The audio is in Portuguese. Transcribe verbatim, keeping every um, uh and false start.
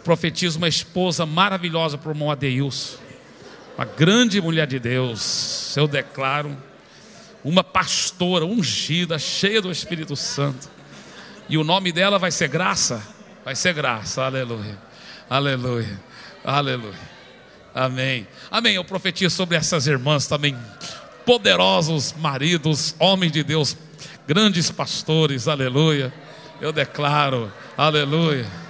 profetizo uma esposa maravilhosa para o irmão Adeilson, uma grande mulher de Deus. Eu declaro uma pastora ungida, cheia do Espírito Santo, e o nome dela vai ser Graça. Vai ser Graça, aleluia, aleluia, aleluia, amém, amém. Eu profetizo sobre essas irmãs também, poderosos maridos, homens de Deus, grandes pastores, aleluia. Eu declaro, aleluia.